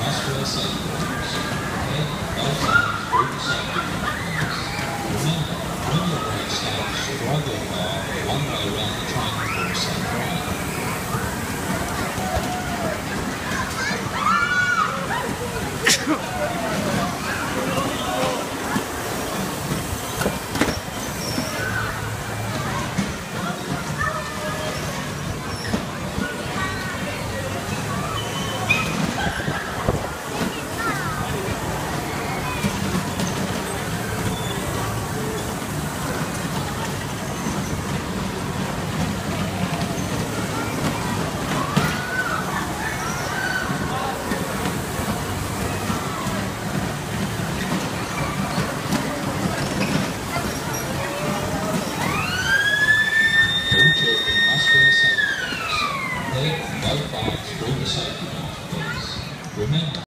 must wear safety belts. Okay? Both arms through the safety belts. Remember, when your brake starts, drive your car one way around the track for a safe All children must wear safety belts. Head and both arms through the safety belts, please. Remember,